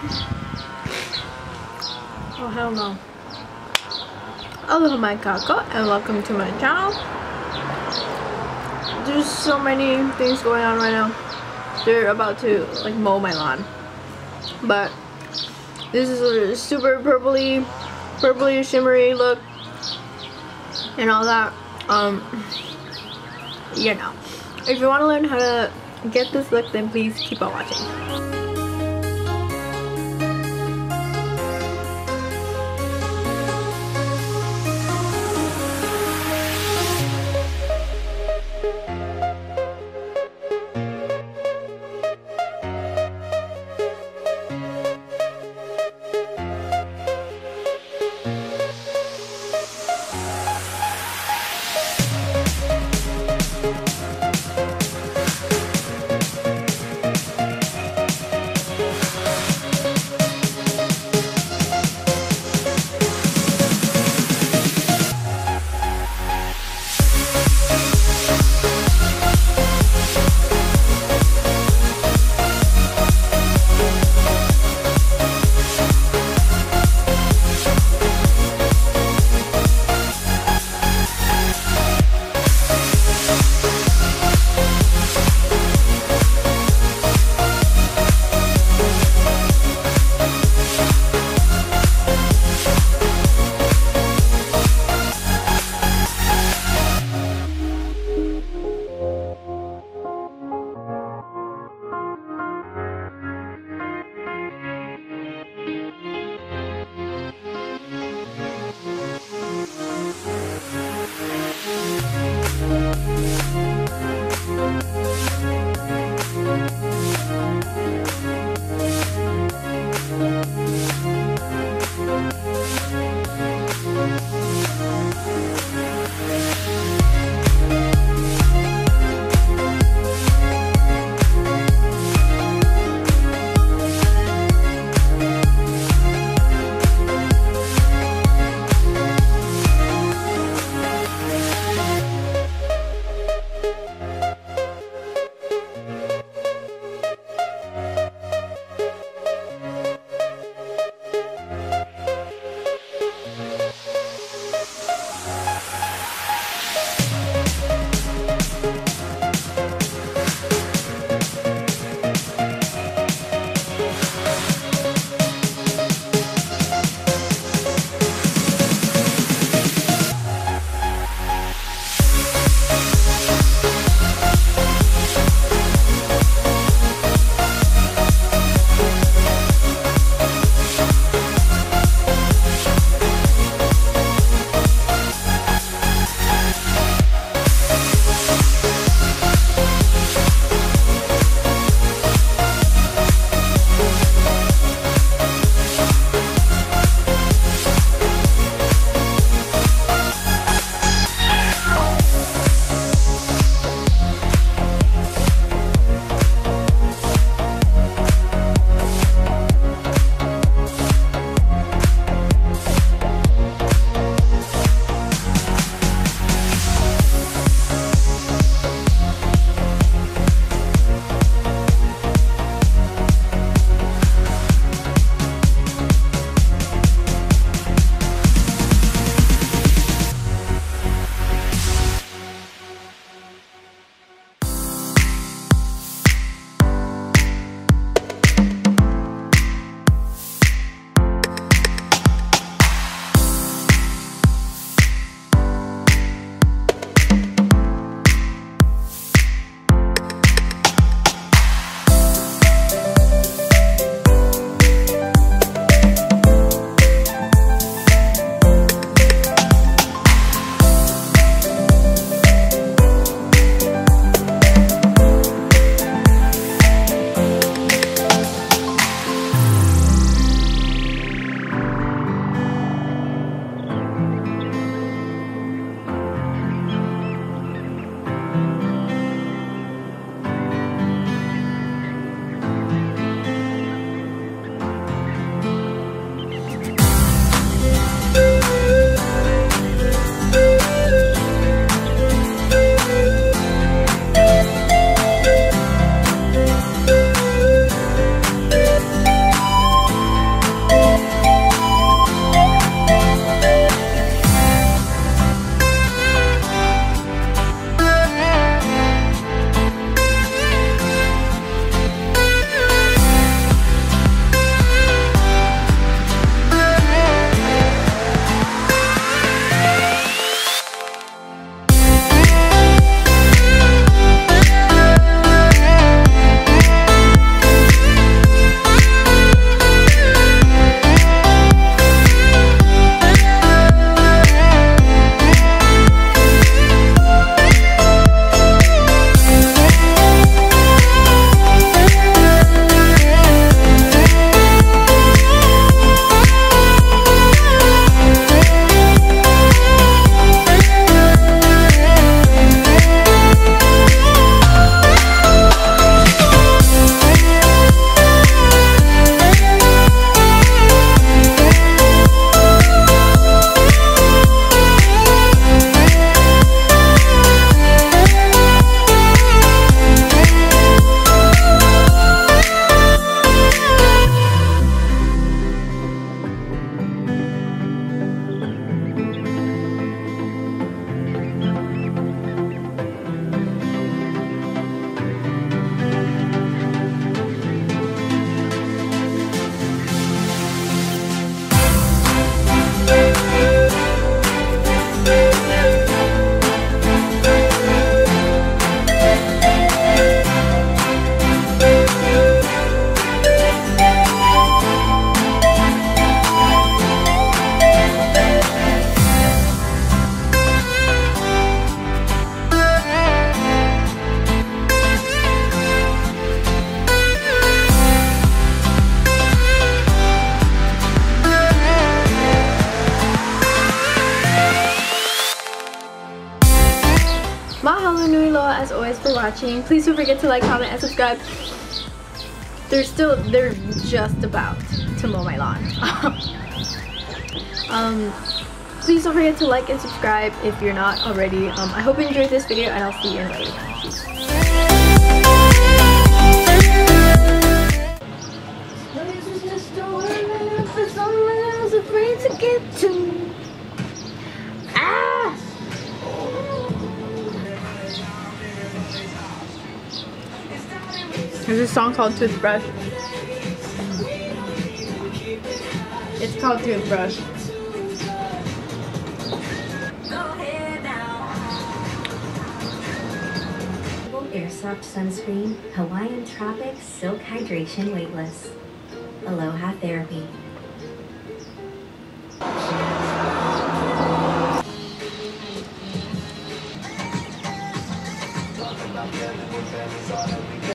Oh hell no. Hello my Kako and welcome to my channel. There's so many things going on right now. They're about to like mow my lawn. But this is a super purpley shimmery look and all that. You know. If you want to learn how to get this look, then please keep on watching. Mahalo nui loa as always for watching. Please don't forget to like, comment, and subscribe. They're just about to mow my lawn. Please don't forget to like and subscribe if you're not already. I hope you enjoyed this video, and I'll see you in later. There's a song called Toothbrush. It's called Toothbrush. Airsoft Sunscreen, Hawaiian Tropics Silk Hydration Weightless. Aloha Therapy.